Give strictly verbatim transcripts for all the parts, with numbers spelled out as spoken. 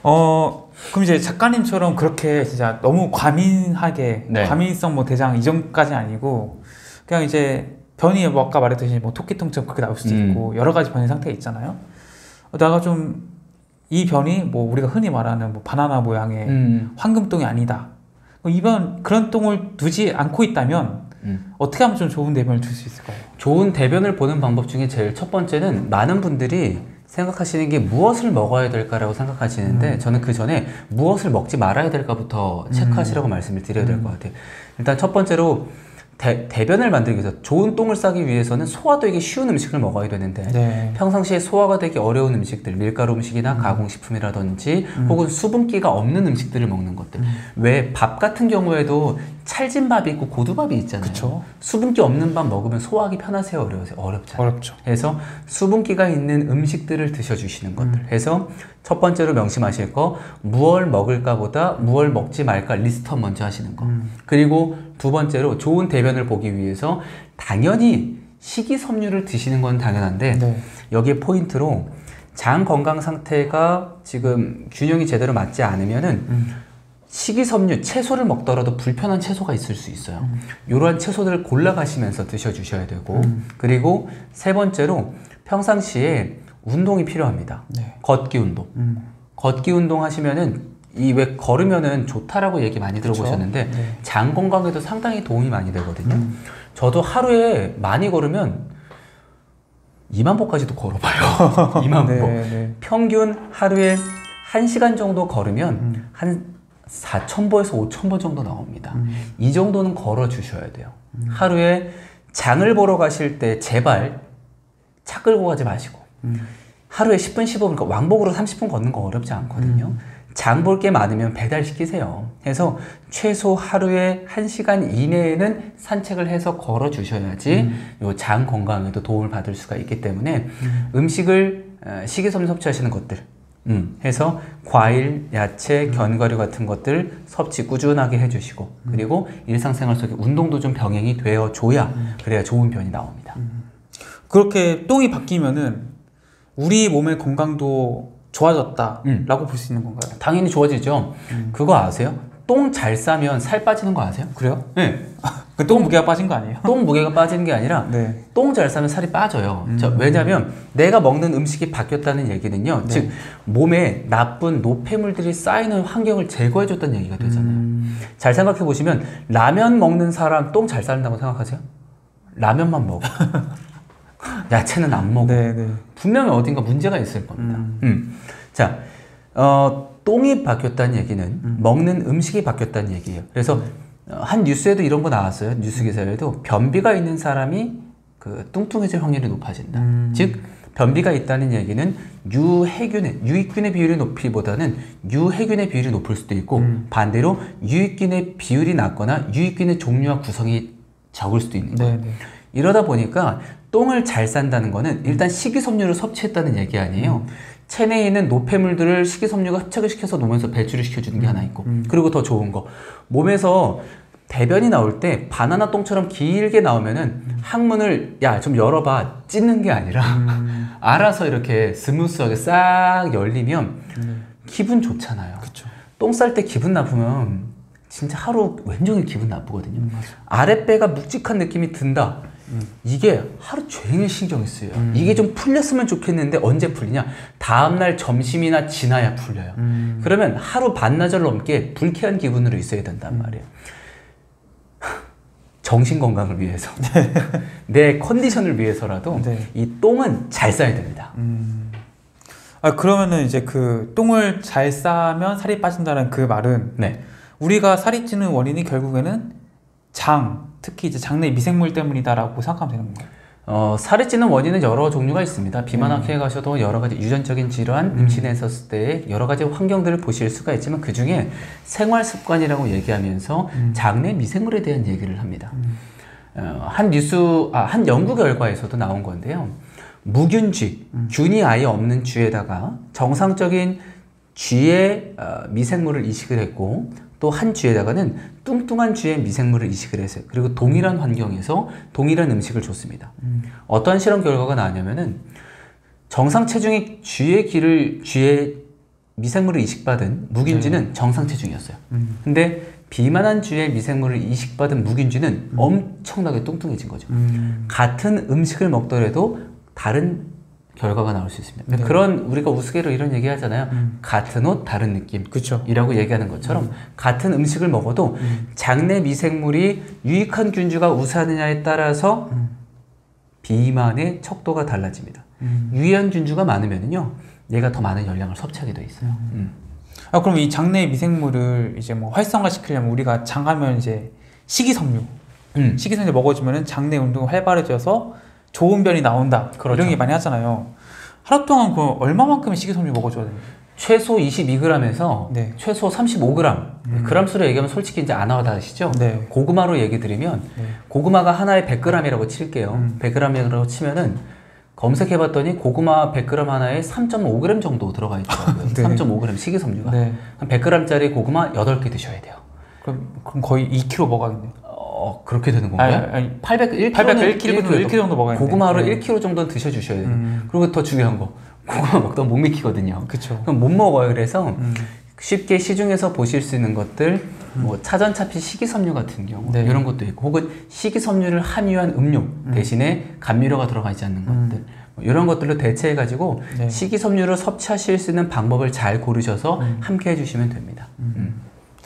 어 그럼 이제 작가님처럼 그렇게 진짜 너무 과민하게 네. 과민성 뭐 대장 이전까지 아니고 그냥 이제 변이 뭐 아까 말했듯이 뭐 토끼통처럼 그렇게 나올 수도 음. 있고 여러 가지 변이 상태 있잖아요. 내가 좀 이 변이 뭐 우리가 흔히 말하는 뭐 바나나 모양의 음. 황금똥이 아니다. 이번 그런 똥을 두지 않고 있다면 음. 어떻게 하면 좀 좋은 대변을 줄 수 있을까요? 좋은 대변을 보는 방법 중에 제일 첫 번째는 많은 분들이 생각하시는 게 무엇을 먹어야 될까라고 생각하시는데 음. 저는 그 전에 무엇을 먹지 말아야 될까부터 체크하시라고 음. 말씀을 드려야 될 것 같아요. 일단 첫 번째로 대, 대변을 만들기 위해서 좋은 똥을 싸기 위해서는 소화되기 쉬운 음식을 먹어야 되는데 네. 평상시에 소화가 되기 어려운 음식들, 밀가루 음식이나 음. 가공식품이라든지 음. 혹은 수분기가 없는 음식들을 먹는 것들 음. 왜 밥 같은 경우에도 찰진 밥이 있고 고두밥이 있잖아요. 그쵸? 수분기 없는 밥 먹으면 소화하기 편하세요? 어려우세요? 어렵잖아요. 어렵죠. 그래서 수분기가 있는 음식들을 드셔주시는 것들 음. 해서 첫 번째로 명심하실 거 무얼 먹을까 보다 무얼 먹지 말까 리스트 먼저 하시는 거 음. 그리고 두 번째로 좋은 대변을 보기 위해서 당연히 식이섬유를 드시는 건 당연한데 네. 여기에 포인트로 장 건강 상태가 지금 균형이 제대로 맞지 않으면은 음. 식이섬유, 채소를 먹더라도 불편한 채소가 있을 수 있어요. 음. 이러한 채소들을 골라가시면서 드셔주셔야 되고 음. 그리고 세 번째로 평상시에 운동이 필요합니다. 네. 걷기 운동. 음. 걷기 운동 하시면은 이 왜 걸으면은 좋다라고 얘기 많이 그쵸? 들어보셨는데 네. 장 건강에도 상당히 도움이 많이 되거든요. 음. 저도 하루에 많이 걸으면 이만 보까지도 걸어봐요. 이만 보. 네, 네. 평균 하루에 한 시간 정도 걸으면 음. 한 사천 보에서 오천 보 정도 나옵니다. 음. 이 정도는 걸어 주셔야 돼요. 음. 하루에 장을 보러 가실 때 제발 차 끌고 가지 마시고 음. 하루에 십 분, 십오 분, 그러니까 왕복으로 삼십 분 걷는 거 어렵지 않거든요. 음. 장 볼 게 많으면 배달시키세요. 해서 최소 하루에 한 시간 이내에는 산책을 해서 걸어 주셔야지 음. 요 장 건강에도 도움을 받을 수가 있기 때문에 음. 음식을 식이섬유 섭취하시는 것들 음, 해서 과일, 야채, 견과류 같은 것들 섭취 꾸준하게 해주시고 음. 그리고 일상생활 속에 운동도 좀 병행이 되어줘야 음. 그래야 좋은 변이 나옵니다. 음. 그렇게 똥이 바뀌면은 우리 몸의 건강도 좋아졌다 음. 라고 볼 수 있는 건가요? 당연히 좋아지죠. 음. 그거 아세요? 똥 잘 싸면 살 빠지는 거 아세요? 그래요? 네. 그 똥 무게가 빠진 거 아니에요? 똥 무게가 빠지는 게 아니라 네. 똥 잘 싸면 살이 빠져요. 음. 자, 왜냐하면 내가 먹는 음식이 바뀌었다는 얘기는요. 네. 즉 몸에 나쁜 노폐물들이 쌓이는 환경을 제거해줬다는 얘기가 되잖아요. 음. 잘 생각해 보시면 라면 먹는 사람 똥 잘 싸는다고 생각하세요? 라면만 먹어. 야채는 안 먹어. 네, 네. 분명히 어딘가 문제가 있을 겁니다. 음. 음. 자, 어, 똥이 바뀌었다는 얘기는 음. 먹는 음식이 바뀌었다는 얘기예요. 그래서 어, 한 뉴스에도 이런 거 나왔어요. 뉴스 기사에도 변비가 있는 사람이 그 뚱뚱해질 확률이 높아진다. 음. 즉 변비가 있다는 얘기는 유해균의 유익균의 비율이 높이보다는 유해균의 비율이 높을 수도 있고 음. 반대로 유익균의 비율이 낮거나 유익균의 종류와 구성이 적을 수도 있는 거예요. 네네. 이러다 보니까 똥을 잘 싼다는 거는 일단 식이섬유를 섭취했다는 얘기 아니에요. 음. 체내에 있는 노폐물들을 식이섬유가 흡착을 시켜서 몸에서 배출을 시켜주는 게 음. 하나 있고 음. 그리고 더 좋은 거 몸에서 대변이 나올 때 바나나 똥처럼 길게 나오면은 음. 항문을 야 좀 열어봐 찢는 게 아니라 음. 알아서 이렇게 스무스하게 싹 열리면 음. 기분 좋잖아요. 똥 쌀 때 기분 나쁘면 진짜 하루 왼종일 기분 나쁘거든요. 음, 아랫배가 묵직한 느낌이 든다. 음. 이게 하루 종일 신경이 쓰여요. 음. 이게 좀 풀렸으면 좋겠는데 언제 풀리냐? 다음날 점심이나 지나야 풀려요. 음. 그러면 하루 반나절 넘게 불쾌한 기분으로 있어야 된단 말이에요. 정신 건강을 위해서 내 컨디션을 위해서라도 네. 이 똥은 잘 싸야 됩니다. 음. 아 그러면은 이제 그 똥을 잘 싸면 살이 빠진다는 그 말은 네. 우리가 살이 찌는 원인이 결국에는 장, 특히 이제 장내 미생물 때문이다라고 생각하면 되는 건가요? 어, 살이 찌는 원인은 여러 종류가 있습니다. 비만학회에 음. 가셔도 여러 가지 유전적인 질환, 음. 임신했었을 때 여러 가지 환경들을 보실 수가 있지만 그 중에 생활 습관이라고 얘기하면서 음. 장내 미생물에 대한 얘기를 합니다. 음. 어, 한 뉴스, 아, 한 연구 결과에서도 나온 건데요. 무균쥐, 음. 균이 아예 없는 쥐에다가 정상적인 쥐의 어, 미생물을 이식을 했고 또 한 쥐에다가는 뚱뚱한 쥐의 미생물을 이식을 했어요. 그리고 동일한 환경에서 동일한 음식을 줬습니다. 음. 어떠한 실험 결과가 나왔냐면은 정상 체중의 쥐의 기를 쥐의 미생물을 이식받은 묵인쥐는 네. 정상 체중이었어요. 음. 근데 비만한 쥐의 미생물을 이식받은 묵인쥐는 음. 엄청나게 뚱뚱해진 거죠. 음. 같은 음식을 먹더라도 다른 결과가 나올 수 있습니다. 네. 그런 우리가 우스개로 이런 얘기 하잖아요. 음. 같은 옷 다른 느낌 이라고 얘기하는 것처럼 음. 같은 음식을 먹어도 음. 장내 미생물이 유익한 균주가 우세하느냐에 따라서 음. 비만의 척도가 달라집니다. 음. 유해한 균주가 많으면요 얘가 더 많은 열량을 섭취하게 돼 있어요. 음. 음. 아, 그럼 이 장내 미생물을 이제 뭐 활성화 시키려면 우리가 장하면 이제 식이섬유, 음. 식이섬유 먹어주면은 장내 운동이 활발해져서 좋은 변이 나온다. 그렇죠. 이런 얘기 많이 하잖아요. 하루 동안 그 얼마만큼의 식이섬유 먹어줘야 됩니까? 최소 이십이 그램에서 네. 최소 삼십오 그램. 음. 그램 수로 얘기하면 솔직히 이제 안 와닿으시죠? 네. 고구마로 얘기 드리면 네. 고구마가 하나에 백 그램이라고 칠게요. 음. 백 그램이라고 치면은 검색해봤더니 고구마 백 그램 하나에 삼 점 오 그램 정도 들어가 있더라고요. 네. 삼 점 오 그램 식이섬유가. 네. 한 백 그램짜리 고구마 여덟 개 드셔야 돼요. 그럼, 그럼 거의 이 킬로그램 먹어야겠네요. 어, 그렇게 되는 건가요? 아니, 아니, 팔백, 일 킬로그램, 일 킬로그램, 일 킬로그램 정도 먹어야 돼요. 고구마로 네. 일 킬로그램 정도는 드셔주셔야 돼요. 음. 그리고 더 중요한 거. 고구마 먹다 못 믿기거든요. 그쵸. 그럼 못 먹어요. 그래서 음. 쉽게 시중에서 보실 수 있는 것들, 음. 뭐 차전차피 식이섬유 같은 경우 네. 이런 것도 있고, 혹은 식이섬유를 함유한 음료 음. 대신에 감미료가 들어가 있지 않는 음. 것들, 뭐 이런 것들로 대체해가지고 네. 식이섬유를 섭취하실 수 있는 방법을 잘 고르셔서 음. 함께 해주시면 됩니다. 음. 음.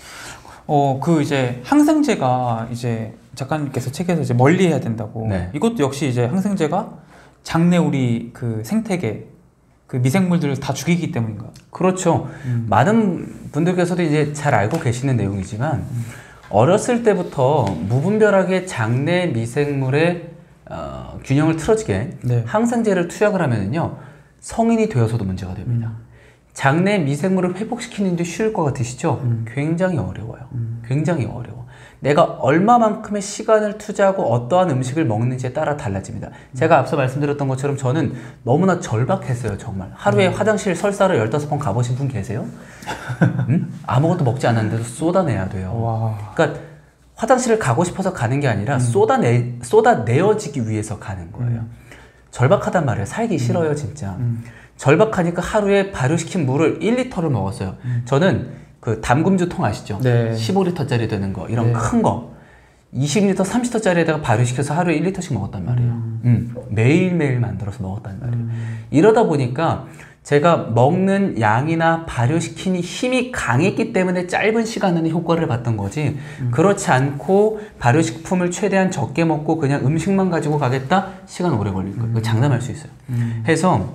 어, 그 이제 항생제가 이제 작가님께서 책에서 이제 멀리 해야 된다고. 네. 이것도 역시 이제 항생제가 장내 우리 그 생태계 그 미생물들을 다 죽이기 때문인가요? 그렇죠. 음. 많은 분들께서도 이제 잘 알고 계시는 내용이지만 음. 어렸을 때부터 무분별하게 장내 미생물의 어, 균형을 틀어지게 네. 항생제를 투약을 하면은요 성인이 되어서도 문제가 됩니다. 음. 장내 미생물을 회복시키는 게 쉬울 것 같으시죠? 음. 굉장히 어려워요. 음. 굉장히 어려워. 내가 얼마만큼의 시간을 투자하고 어떠한 음식을 먹는지에 따라 달라집니다. 음. 제가 앞서 말씀드렸던 것처럼 저는 너무나 절박했어요. 정말. 하루에 음. 화장실 설사를 열다섯 번 가보신 분 계세요? 음? 아무것도 먹지 않았는데도 쏟아내야 돼요. 와. 그러니까 화장실을 가고 싶어서 가는 게 아니라 음. 쏟아내, 쏟아내어지기 위해서 가는 거예요. 음. 절박하단 말이에요. 살기 싫어요, 진짜. 음. 절박하니까 하루에 발효시킨 물을 일 리터를 먹었어요. 음. 저는 그 담금주 통 아시죠? 네. 십오 리터짜리 되는 거, 이런 네. 큰 거. 이십 리터, 삼십 리터짜리에다가 발효시켜서 하루에 일 리터씩 먹었단 말이에요. 음. 음. 매일매일 만들어서 먹었단 말이에요. 음. 이러다 보니까 제가 먹는 양이나 발효시킨 힘이 강했기 때문에 짧은 시간에는 효과를 봤던 거지 음. 그렇지 않고 발효식품을 최대한 적게 먹고 그냥 음식만 가지고 가겠다? 시간 오래 걸릴 거예요. 음. 장담할 수 있어요. 음. 해서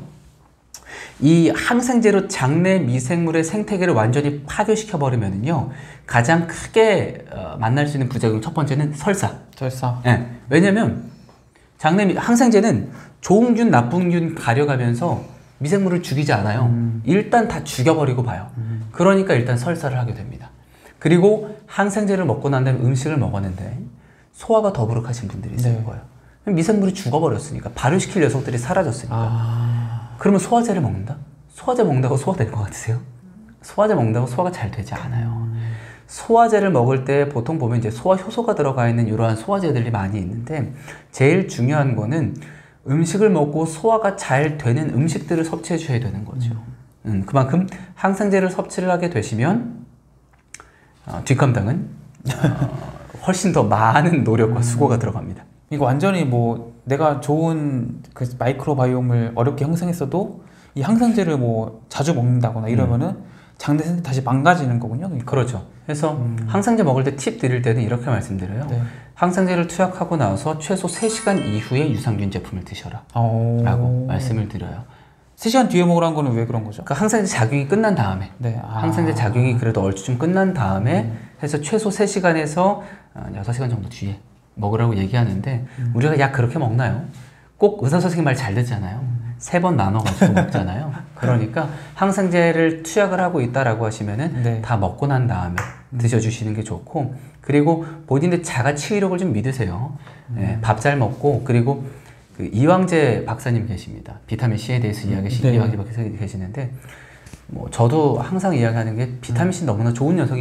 이 항생제로 장내 미생물의 생태계를 완전히 파괴시켜 버리면은요 가장 크게 어, 만날 수 있는 부작용 첫 번째는 설사. 설사. 네. 왜냐면 장내 미, 항생제는 좋은 균, 나쁜 균 가려가면서 미생물을 죽이지 않아요. 음. 일단 다 죽여버리고 봐요. 음. 그러니까 일단 설사를 하게 됩니다. 그리고 항생제를 먹고 난 다음에 음식을 먹었는데 소화가 더부룩하신 분들이 있을 네. 거예요. 미생물이 죽어버렸으니까 발효시킬 녀석들이 사라졌으니까. 아. 그러면 소화제를 먹는다? 소화제 먹는다고 소화될 것 같으세요? 소화제 먹는다고 소화가 잘 되지 않아요. 음. 소화제를 먹을 때 보통 보면 이제 소화 효소가 들어가 있는 이러한 소화제들이 많이 있는데 제일 중요한 거는 음식을 먹고 소화가 잘 되는 음식들을 섭취해 주셔야 되는 거죠. 음. 음, 그만큼 항생제를 섭취를 하게 되시면 어, 뒷감당은 어, 훨씬 더 많은 노력과 음. 수고가 들어갑니다. 이거 완전히 뭐 내가 좋은 그 마이크로바이옴을 어렵게 형성했어도 이 항생제를 뭐 자주 먹는다거나 이러면은 음. 장내 생태 다시 망가지는 거군요. 그러니까. 그렇죠. 그래서 음. 항생제 먹을 때 팁 드릴 때는 이렇게 말씀드려요. 네. 항생제를 투약하고 나서 최소 세 시간 이후에 유산균 제품을 드셔라 라고 말씀을 드려요. 세 시간 뒤에 먹으라는 거는 왜 그런 거죠? 그러니까 항생제 작용이 끝난 다음에 네. 아. 항생제 작용이 그래도 얼추 끝난 다음에 음. 해서 최소 세 시간에서 여섯 시간 정도 뒤에 먹으라고 얘기하는데 음. 우리가 약 그렇게 먹나요? 꼭 의사 선생님 말 잘 듣잖아요. 음. 세 번 나눠가지고 먹잖아요. 그러니까 항생제를 투약을 하고 있다라고 하시면은 네. 다 먹고 난 다음에 음. 드셔주시는 게 좋고 그리고 본인의 자가 치유력을 좀 믿으세요. 음. 네, 밥 잘 먹고 그리고 그 이황재 박사님 계십니다. 비타민 C에 대해서 이야기 네. 이야기 계시는데 뭐 저도 항상 이야기하는 게 비타민 C 너무나 좋은 녀석이거든요.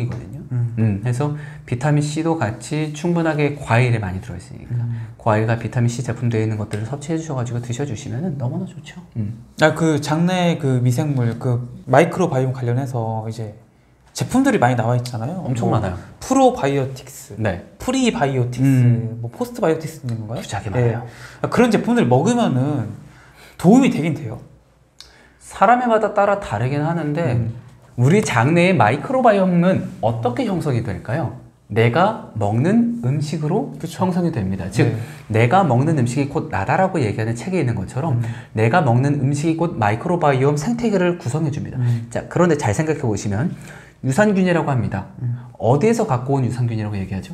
음. 음, 그래서 비타민 C도 같이 충분하게 과일에 많이 들어있으니까 음. 과일과 비타민 C 제품되어 있는 것들을 섭취해 주셔가지고 드셔주시면 너무나 좋죠. 음. 아, 그 장내 그 미생물 그 마이크로바이옴 관련해서 이제 제품들이 많이 나와 있잖아요. 엄청 뭐 많아요. 프로바이오틱스, 네. 프리바이오틱스, 음. 뭐 포스트바이오틱스 있는 건가요? 무지하게 많아요. 네. 그런 제품들 먹으면은 도움이 되긴 돼요. 사람에마다 따라 다르긴 하는데 음. 우리 장내의 마이크로바이옴은 어떻게 형성이 될까요? 내가 먹는 음식으로 그쵸. 형성이 됩니다. 즉 네. 내가 먹는 음식이 곧 나다라고 얘기하는 책에 있는 것처럼 음. 내가 먹는 음식이 곧 마이크로바이옴 생태계를 구성해 줍니다. 음. 자, 그런데 잘 생각해 보시면 유산균이라고 합니다. 음. 어디에서 갖고 온 유산균이라고 얘기하죠?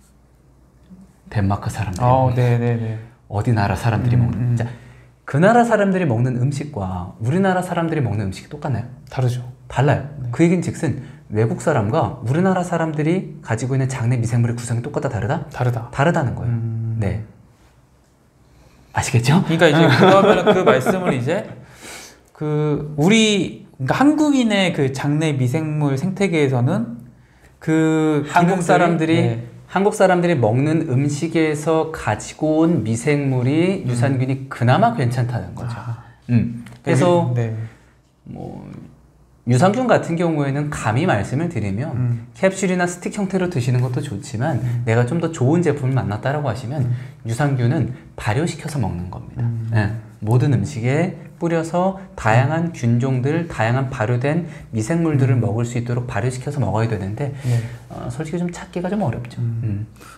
덴마크 사람들이 어, 먹는 네네네. 어디 나라 사람들이 음, 먹는 음. 자, 그 나라 사람들이 먹는 음식과 우리나라 사람들이 먹는 음식이 똑같나요? 다르죠. 달라요. 네. 그 얘기는 즉슨 외국 사람과 우리나라 사람들이 가지고 있는 장내 미생물의 구성이 똑같다 다르다? 다르다. 다르다는 거예요. 음... 네. 아시겠죠? 그러니까 이제 그러면 그 말씀을 이제 그 우리 그러니까 한국인의 그 장내 미생물 생태계에서는 그 한국 사람들이 네. 한국 사람들이 먹는 음식에서 가지고 온 미생물이 음. 유산균이 그나마 괜찮다는 거죠. 아. 음. 그래서 네. 뭐 유산균 같은 경우에는 감히 말씀을 드리면 음. 캡슐이나 스틱 형태로 드시는 것도 좋지만 음. 내가 좀 더 좋은 제품을 만났다라고 하시면 음. 유산균은 발효시켜서 먹는 겁니다. 음. 네. 모든 음식에 뿌려서 다양한 균종들, 다양한 발효된 미생물들을 음. 먹을 수 있도록 발효시켜서 먹어야 되는데 네. 어, 솔직히 좀 찾기가 좀 어렵죠. 음. 음.